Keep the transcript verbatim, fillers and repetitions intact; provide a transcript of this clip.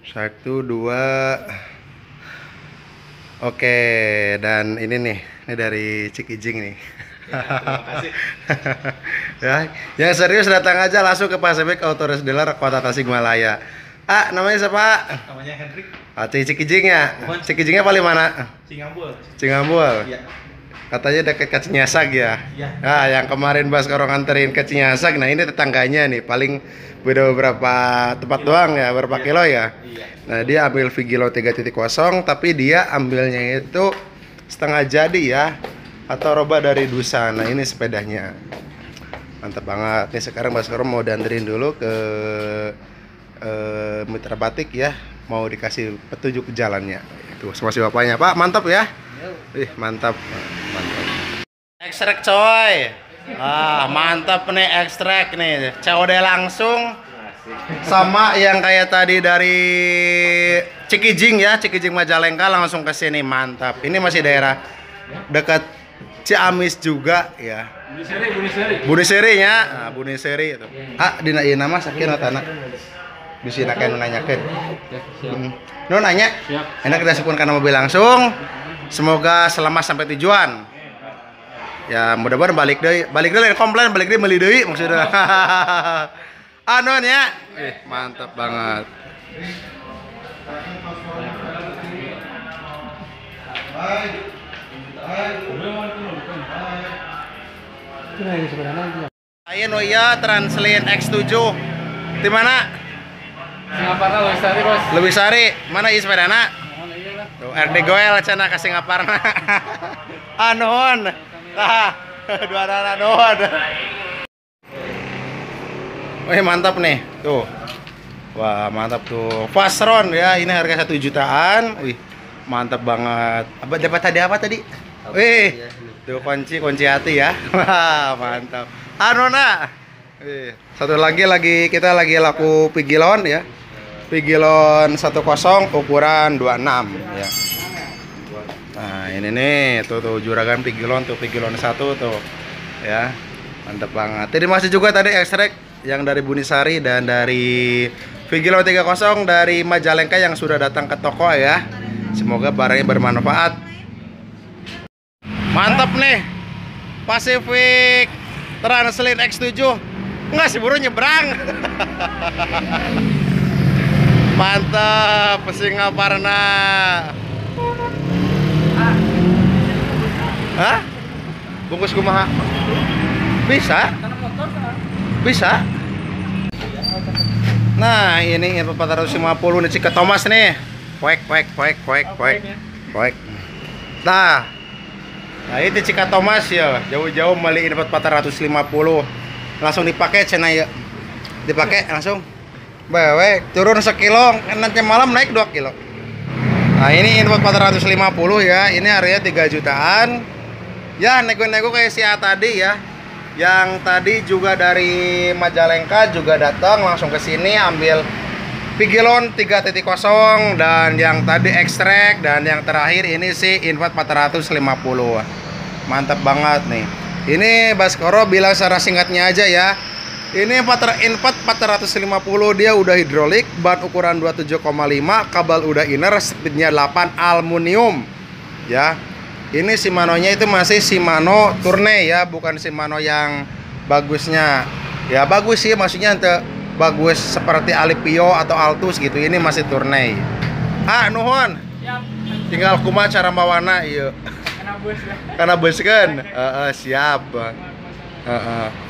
Satu, dua. Oke, dan ini nih, ini dari Cikijing nih. Ya, terima kasih. Ya, yang serius datang aja langsung ke Pacific Auto Race Dealer Kota Tasikmalaya. Ah, namanya siapa? Namanya Hendrik. Ah, Cikijing ya. Bukan. Cikijingnya paling mana? Cingambul. Cingambul. Iya. Katanya dekat ke Cinyasag ya. Iya. Ah, yang kemarin Baskoro nganterin ke Cinyasag. Nah, ini tetangganya nih, paling beda beberapa tempat doang ya, berapa Iya. kilo ya. Iya. Nah, dia ambil Vigilo tiga titik nol, tapi dia ambilnya itu setengah jadi ya, atau roba dari Dusan. Nah, ini sepedanya. Mantap banget. Nih sekarang Baskoro mau danterin dulu ke eh, Mitra Batik ya, mau dikasih petunjuk jalannya. Itu sama si bapaknya. Pak, mantap ya. Ih, mantap. Mantap. Ekstrak coy. Ah, mantap nih ekstrak nih. C O D langsung. Sama yang kayak tadi dari Cikijing ya, Cikijing Majalengka langsung ke sini, mantap. Ini masih daerah dekat Ciamis juga ya. Buniseri, Buniseri. Buniseri-nya, nah, Buniseri itu. Ah, dina ieu nama sakieu tanah. Bisi nakeun nanyakeun. Hmm. Nu nanya. Enak kita sepun kana mobil langsung. Semoga selamat sampai tujuan. Ya, mudah-mudahan balik deui, balik deui komplain, balik deui meuli deui maksudnya. Anon ya, eh mantap banget. Saya Noya Translin X tujuh. Di mana? Singaparna Lebih Sari, Bos. Lebih Sari. Mana ieu sepedana? Tuh, R D Goel cenah ka Singaparna. Anon. Tah, dua anak doang. Wih, mantap nih, tuh. Wah, mantap tuh. Fastron ya, ini harga satu jutaan. Wih, mantap banget. Apa dapat tadi apa tadi? Wih, tuh kunci kunci hati ya. Wah, mantap. Anona. Wih, satu lagi lagi kita lagi laku Vigilon ya. Vigilon seratus ukuran dua puluh enam ya. Nah, ini nih, tuh tuh juragan Vigilon tuh Vigilon satu tuh. Ya. Mantap banget. Terima kasih juga tadi ekstrak yang dari Bunisari dan dari Vigilo tiga nol dari Majalengka yang sudah datang ke toko ya. Semoga barangnya bermanfaat. Mantap nih. Pacific Translin X tujuh. Enggak sih, buru nyebrang. Mantap, Singaparna. Hah? Bungkus kumaha? Bisa? Bisa. Nah, ini empat ratus lima puluh nih Cika Thomas nih. Poek poek poek poek poek. Poek. Nah. Nah, ini Cika Thomas ya. Jauh-jauh beliin empat ratus lima puluh. Langsung dipakai cenah ya. Dipakai langsung. Bawe, turun sekilo, nanti malam naik dua kilo. Nah, ini info empat ratus lima puluh ya. Ini harganya tiga jutaan. Ya, nego-nego kayak si A tadi ya. Yang tadi juga dari Majalengka juga datang langsung ke sini ambil Vigilon tiga titik nol dan yang tadi ekstrak dan yang terakhir ini si Invert empat ratus lima puluh. Mantap banget nih. Ini Baskoro bilang secara singkatnya aja ya. Ini Invert empat ratus lima puluh dia udah hidrolik, ban ukuran dua puluh tujuh koma lima, kabel udah inner, speednya delapan aluminium. Ya. Ini Shimano-nya itu masih Shimano Tourney ya, bukan Shimano yang bagusnya. Ya bagus sih, maksudnya untuk bagus seperti Alipio atau Altus gitu. Ini masih Tourney. Ah, nuhun. Siap. Tinggal kumaha cara bawana ieu. Karena bus ya. Karena bus kan. Heeh, siap. Heeh.